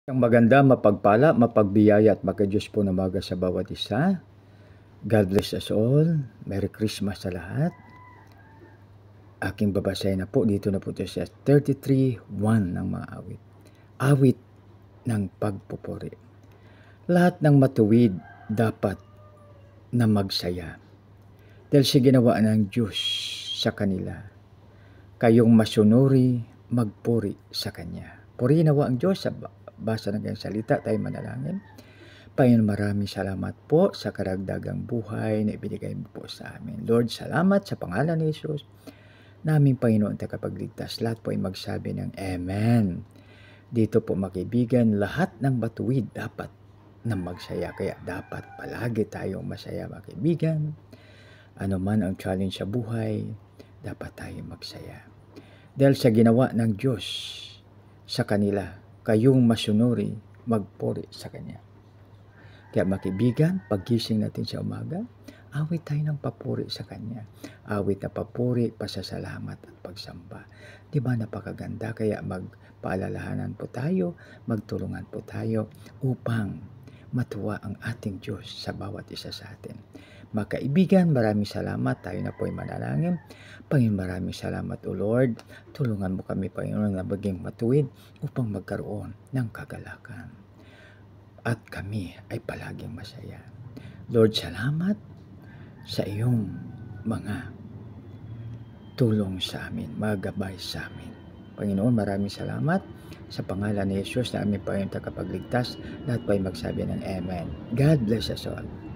Ang maganda, mapagpala, mapagbiyaya at magka-Diyos po na umaga sa bawat isa. God bless us all. Merry Christmas sa lahat. Aking babasahin na po dito na po ito sa 33:1 ng mga awit. Awit ng pagpupuri. Lahat ng matuwid dapat na magsaya dahil sa ginawa ng Diyos sa kanila. Kayong masunuri, magpuri sa Kanya. Purihin nawa ang Diyos. Sa basa ng kanyang salita, tayo manalangin. Panginoon, maraming salamat po sa karagdagang buhay na ibinigay mo po sa amin. Lord, salamat sa pangalan ni Jesus. Naming Panginoon tagapagligtas, lahat po ay magsabi ng Amen. Dito po makibigan, lahat ng matuwid dapat na magsaya. Kaya dapat palagi tayong masaya makibigan. Ano man ang challenge sa buhay, dapat tayong magsaya. Dahil sa ginawa ng Diyos sa kanila, kayong masunuri, magpuri sa Kanya. Kaya makibigan, paggising natin sa umaga, awit tayo ng papuri sa Kanya. Awit na papuri, pasasalamat at pagsamba. Di ba napakaganda? Kaya magpaalalahanan po tayo, magtulungan po tayo upang matuwa ang ating Diyos sa bawat isa sa atin. Mga kaibigan, maraming salamat. Tayo na po ay manalangin. Panginoon, maraming salamat o Lord. Tulungan mo kami, Panginoon, na maging matuwid upang magkaroon ng kagalakan. At kami ay palaging masaya. Lord, salamat sa iyong mga tulong sa amin, mga gabay sa amin. Panginoon, maraming salamat sa pangalan ni Jesus na aming Panginoon tagapagligtas. Lahat po ay magsabi ng Amen. God bless us all.